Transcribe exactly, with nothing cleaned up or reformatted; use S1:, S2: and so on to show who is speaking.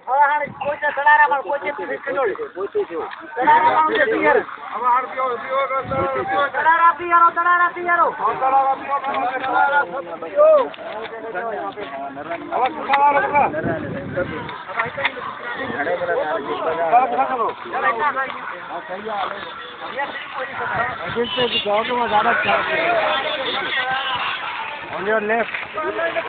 S1: હવે કોઈ સડારા પણ કોઈ ફિટોળ સડારા પણ છે પિયર હવે હાર પીઓ પીઓ સડારા પિયરો સડારા પિયરો સડારા પીઓ સડારા પીઓ હવે સડારા બકા ઘણે બધા ચાલો हां सही है ये कोई नहीं अजीत से गांव में ज्यादा ऑन योर लेफ्ट